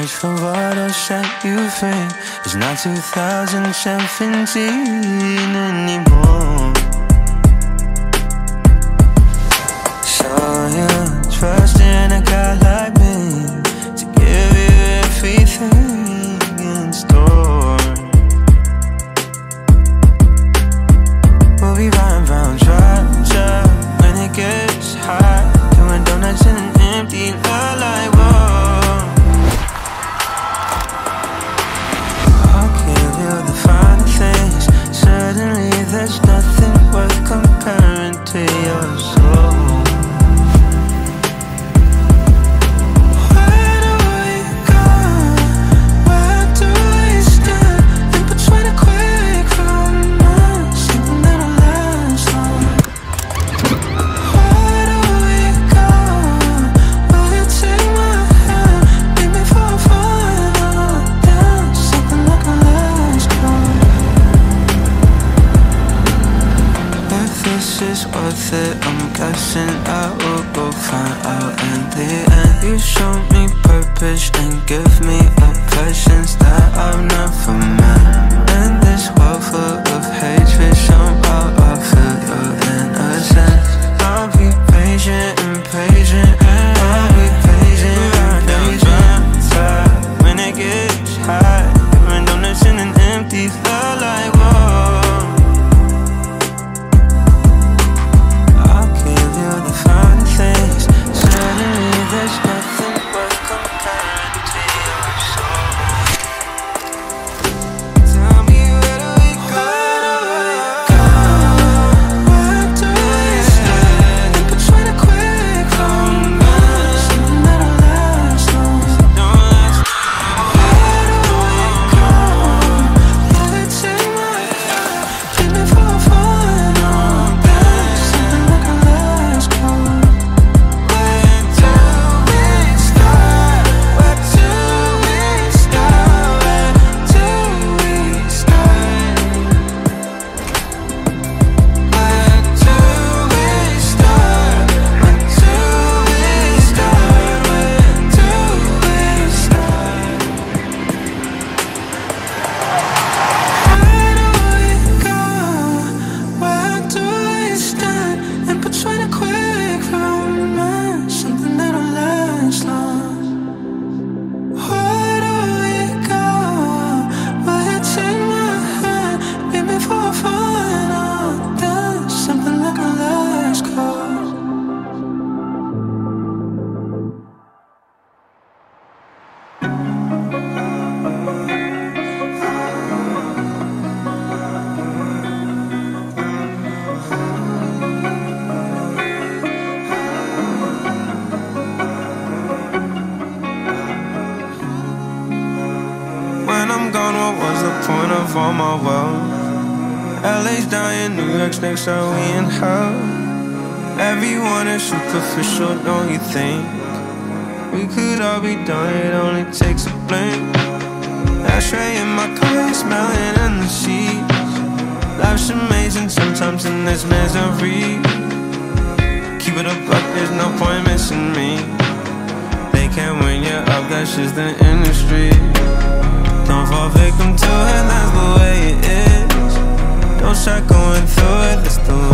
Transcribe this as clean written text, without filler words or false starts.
reach for what else that you think. It's not 2017 anymore. So you trust in a guy like me to give you everything in store. We'll be riding round Georgia when it gets hot, doing donuts in an empty lot like whoa. I'll give you the finer things. Suddenly there's nothing worth comparing to your soul. I'm guessing I will go find out in the end. You show me purpose and give me oppressions that I've never met. And this world full of hatred, somehow I feel your innocence. I'll be patient and patient, I'll be patient and patient. When it gets hot, even though it's in an empty felt like whoa. The fine things. Suddenly there's nothing worth comparing to your soul. Tell me where do we go? Where do we start? In between a quick romance, something that'll last long. Where do we go? Will it take my hand? Take me for a final dance, something like a last call. All my wealth. LA's dying, New York's next, are we in hell? Everyone is superficial, don't you think? We could all be done, it only takes a blink. Ashtray in my car, smelling in the sheets. Life's amazing sometimes in this misery. Keep it a buck, there's no point missing me. They can't win you up, that's just the industry. Don't fall victim to it, that's the way it is. Don't start going through it, that's the